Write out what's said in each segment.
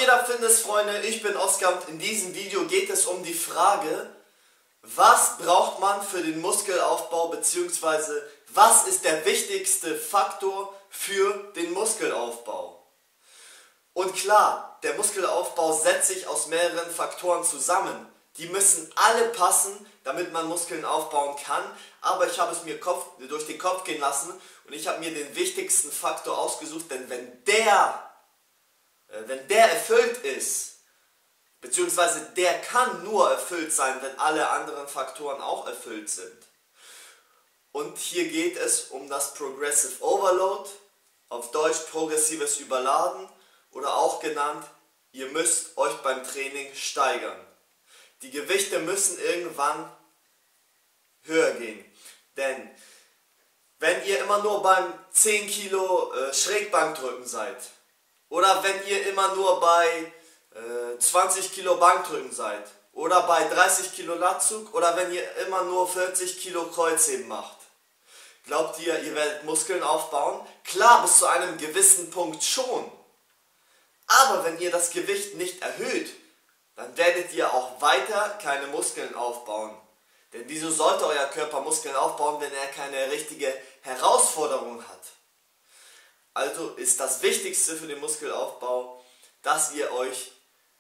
geht ab, Fitnessfreunde? Ich bin Oskar und in diesem Video geht es um die Frage, was braucht man für den Muskelaufbau bzw. was ist der wichtigste Faktor für den Muskelaufbau? Und klar, der Muskelaufbau setzt sich aus mehreren Faktoren zusammen. Die müssen alle passen, damit man Muskeln aufbauen kann, aber ich habe es mir durch den Kopf gehen lassen und ich habe mir den wichtigsten Faktor ausgesucht, denn wenn der erfüllt ist, beziehungsweise der kann nur erfüllt sein, wenn alle anderen Faktoren auch erfüllt sind. Und hier geht es um das Progressive Overload, auf Deutsch progressives Überladen oder auch genannt, ihr müsst euch beim Training steigern. Die Gewichte müssen irgendwann höher gehen, denn wenn ihr immer nur beim 10 Kilo Schrägbankdrücken seid oder wenn ihr immer nur bei 20 Kilo Bankdrücken seid oder bei 30 Kilo Latzug oder wenn ihr immer nur 40 Kilo Kreuzheben macht, glaubt ihr, ihr werdet Muskeln aufbauen? Klar, bis zu einem gewissen Punkt schon. Aber wenn ihr das Gewicht nicht erhöht, dann werdet ihr auch weiter keine Muskeln aufbauen. Denn wieso sollte euer Körper Muskeln aufbauen, wenn er keine richtige Herausforderung hat? Also ist das Wichtigste für den Muskelaufbau, dass ihr euch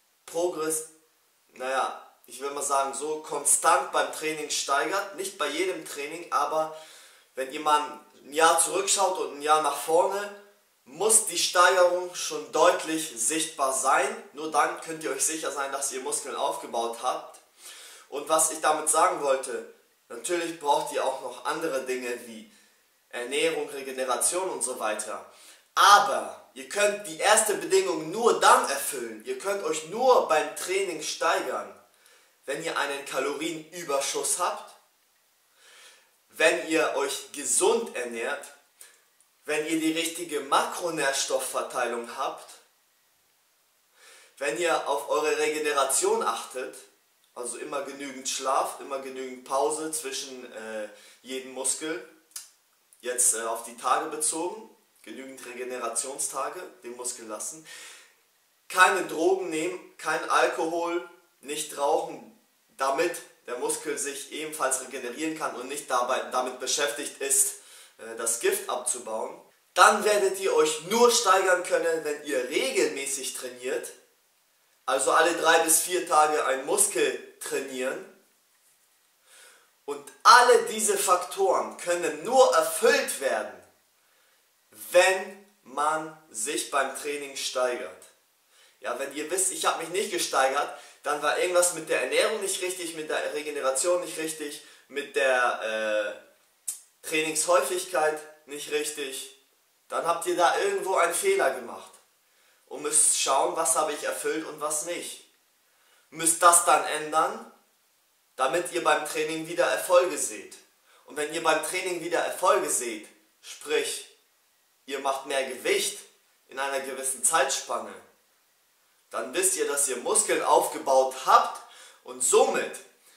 ich will mal sagen, so konstant beim Training steigert. Nicht bei jedem Training, aber wenn ihr mal ein Jahr zurückschaut und ein Jahr nach vorne, muss die Steigerung schon deutlich sichtbar sein. Nur dann könnt ihr euch sicher sein, dass ihr Muskeln aufgebaut habt. Und was ich damit sagen wollte, natürlich braucht ihr auch noch andere Dinge wie Ernährung, Regeneration und so weiter. Aber ihr könnt die erste Bedingung nur dann erfüllen, ihr könnt euch nur beim Training steigern, wenn ihr einen Kalorienüberschuss habt, wenn ihr euch gesund ernährt, wenn ihr die richtige Makronährstoffverteilung habt, wenn ihr auf eure Regeneration achtet, also immer genügend Schlaf, immer genügend Pause zwischen jedem Muskel, jetzt auf die Tage bezogen, genügend Regenerationstage dem Muskel lassen, keine Drogen nehmen, kein Alkohol, nicht rauchen, damit der Muskel sich ebenfalls regenerieren kann und nicht damit beschäftigt ist, das Gift abzubauen. Dann werdet ihr euch nur steigern können, wenn ihr regelmäßig trainiert, also alle 3 bis 4 Tage einen Muskel trainieren. Und alle diese Faktoren können nur erfüllt werden, wenn man sich beim Training steigert. Ja, wenn ihr wisst, ich habe mich nicht gesteigert, dann war irgendwas mit der Ernährung nicht richtig, mit der Regeneration nicht richtig, mit der Trainingshäufigkeit nicht richtig. Dann habt ihr da irgendwo einen Fehler gemacht und müsst schauen, was habe ich erfüllt und was nicht. Müsst das dann ändern, damit ihr beim Training wieder Erfolge seht. Und wenn ihr beim Training wieder Erfolge seht, sprich, ihr macht mehr Gewicht in einer gewissen Zeitspanne, dann wisst ihr, dass ihr Muskeln aufgebaut habt und somit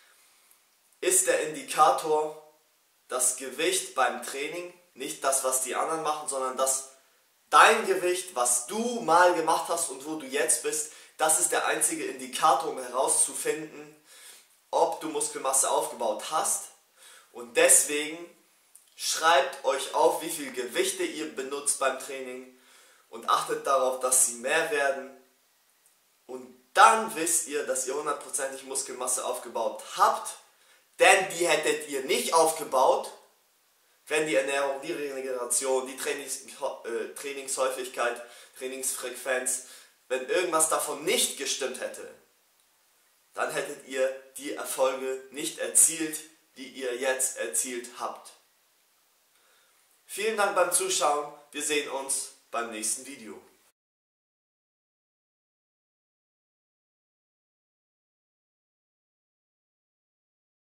ist der Indikator das Gewicht beim Training, nicht das, was die anderen machen, sondern dein Gewicht, was du mal gemacht hast und wo du jetzt bist, das ist der einzige Indikator, um herauszufinden, ob du Muskelmasse aufgebaut hast. Und deswegen schreibt euch auf, wie viel Gewichte ihr benutzt beim Training und achtet darauf, dass sie mehr werden. Und dann wisst ihr, dass ihr 100%ig Muskelmasse aufgebaut habt, denn die hättet ihr nicht aufgebaut, wenn die Ernährung, die Regeneration, die Trainingshäufigkeit, Trainingsfrequenz, wenn irgendwas davon nicht gestimmt hätte, dann hättet ihr die Erfolge nicht erzielt, die ihr jetzt erzielt habt. Vielen Dank beim Zuschauen, wir sehen uns beim nächsten Video.